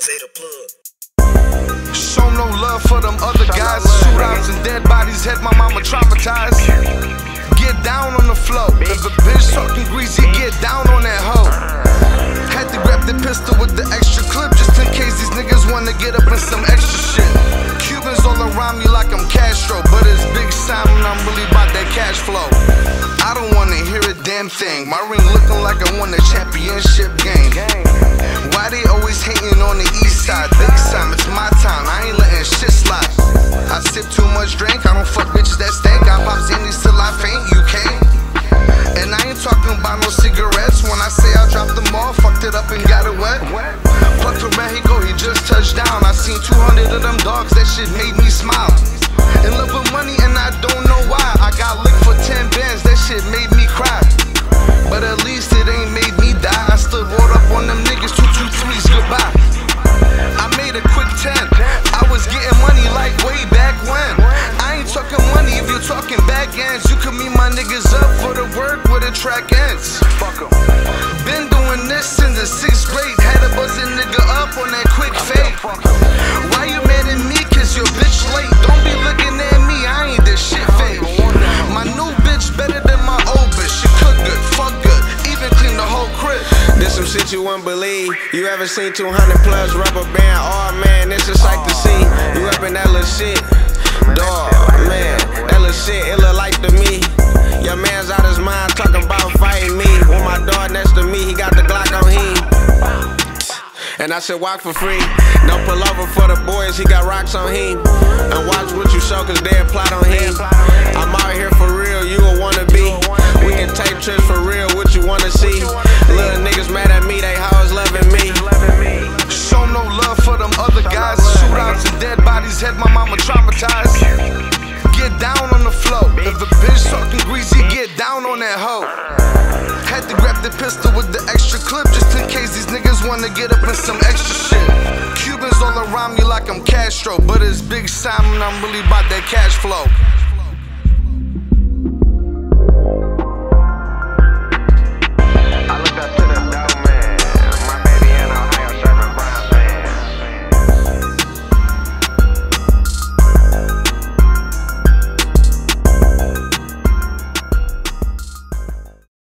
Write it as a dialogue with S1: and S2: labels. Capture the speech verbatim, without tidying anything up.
S1: Potato plug.
S2: Show no love for them other guys. Shootouts and dead bodies had my mama traumatized. Get down on the floor. If a bitch talking greasy, get down on that hoe. Had to grab the pistol with the extra clip just in case these niggas wanna get up in some extra shit. Cubans all around me like I'm Castro, but it's Big Simon, I'm really about that cash flow. I don't wanna hear a damn thing. My ring looking like I won a championship game. Why they always hating on the east side? Big Simon, it's my time, I ain't letting shit slide. I sip too much drink, I don't fuck bitches that stink. I pop Xannies till I faint, you can't. And I ain't talking about no cigarettes. When I say I dropped them all, fucked it up and got it wet. Plucked from Mexico, he just touched down. I seen two hundred of them dogs, that shit made me smile. In love with money and I don't know why. I got licked for ten bands, that shit made me cry. But at least it ain't made me die. I still rolled up on them niggas, two two threes, goodbye. I made a quick ten, I was getting money like way back when. I ain't talking money, if you're talking back ends, you can meet my niggas up for the work where the track ends. Fuck 'em. Been doing this since the sixth grade, had to buzz a nigga up on that quick fade. Why you mad at me? Cause your bitch late. Don't be looking at me, I ain't this shit fake. My new bitch better than my old bitch. She cook good, fuck good, even clean the whole crib.
S3: This some shit you wouldn't believe. You ever seen two hundred plus rubber band? Oh man, this is sight to see. You up in that little shit, dog, man, that little shit, it look like to me. Your man's out his mind talking about fighting me. When my dog next to me, he got the Glock on him. And I said walk for free. Don't pull over for the boys, he got rocks on him. And watch what you show, cause they plot on him. I'm out here for real, you a wanna be. We can take trips for real, what you wanna see. Little niggas mad at me, they hoes loving me.
S2: Show no love for them other guys. Shootouts and dead bodies had my mama traumatized. Get down on the floor. If a bitch talking greasy, get down on that hoe. Had to grab the pistol with the extra clip just in case these niggas wanna get up in some extra shit. Cubans all around me like I'm Castro, but it's Big Simon, I'm really about that cash flow.